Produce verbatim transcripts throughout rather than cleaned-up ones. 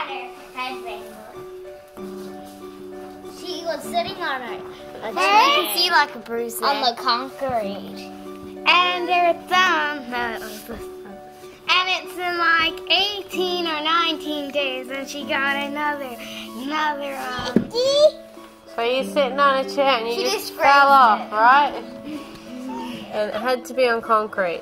her husband. She was sitting on her. You can see like a bruise there. On the concrete. And their thumb. No, and it's in like eighteen or nineteen days, and she got another, another. Um, So you're sitting on a chair and you She just just fell scraped off, it. right? And it had to be on concrete.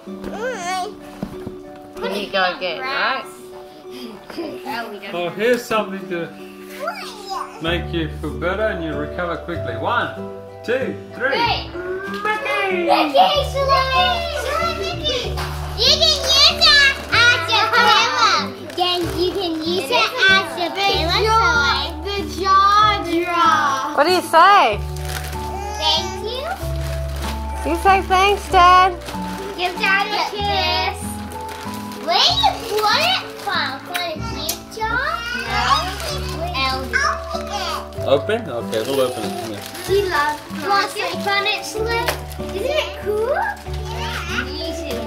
And you go again, right? Oh, we don't Well, here's something to make you feel better and you recover quickly. One, two, three. Hey. Mickey! Mickey, Shalane! Shalane, Mickey! You can use that as your pillow. Then you can use it as your pillow. the jaw drop. What do you say? Thank you. You say thanks, Dad. Give Dad a kiss. Where do you put it from? For the deep jaw? No. Open? Okay, we'll open it. Come here. She loves it. You want to sit on it, Shalane? Isn't it cool? Yeah. Me too.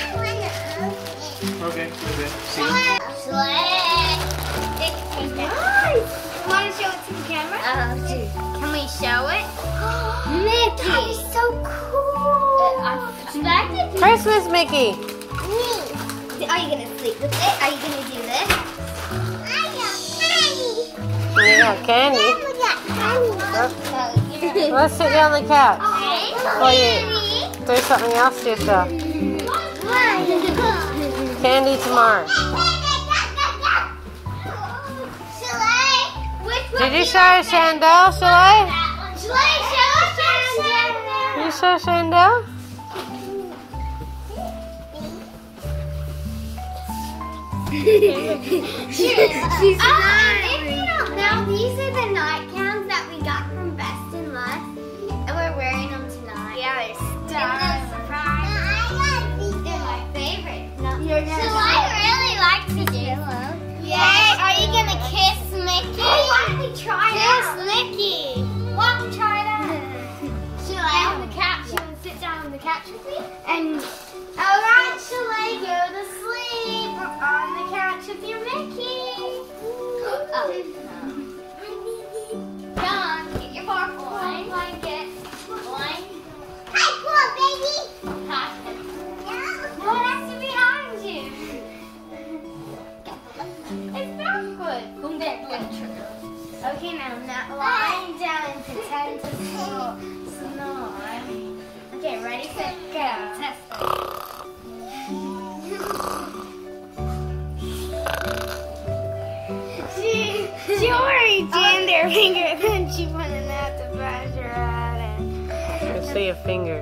Okay, okay. Shalane. Shalane. Nice. You want to show it to the camera? Uh, dude. Can we show it? Mickey. That is so cool. I expected to. Christmas, Mickey. Are you gonna sleep with it? Are you gonna do this? I got You got candy. candy. Let's sit down on the couch. Okay. While you do something else to yourself. Candy tomorrow. Did you show Chandel, Shalay? Did you show Chandel? She's Oh, if you don't know, these are the nightgowns that we got from Best and Less, and we're wearing them tonight. Yeah, they're It's a stars. surprise. They're my favorite. You're So gonna I really like to do them. Yeah. Are you gonna kiss Mickey? Oh, why don't we try it Kiss out? Mickey. Why don't we try it out? Shalay on the couch. You want to sit down on the couch with me? And alright, Shalay, go to sleep on the couch with your Mickey. Oh, come on, get your bark one blanket. One. Hi, cool, baby. Hi. What else is behind you? It's backwards. Come back, let's Okay, now, now lying down and pretend to snore. snore. Okay, ready, set, go. Test She, she already jammed her finger, then she put it out to brush her out. And I see your finger.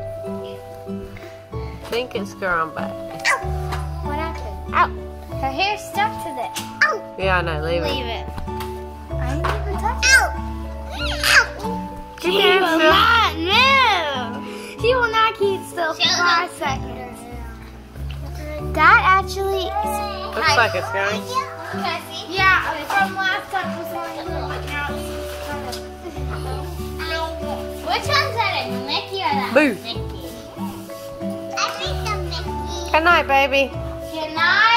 I think it's grown back. what happened? Ow. Her hair's stuck to this. Ow. Yeah, I know. Leave it. Leave it. I didn't even touch it. Ow. Ow. She will not move. She will not keep still for Shut five up. seconds. That actually, Looks like it's going. Can I see? yeah, from last time it was only a little, but now it's kind of. Which one's that, a Mickey or that Boo. Mickey? I think the Mickey. Good night, baby. Good night.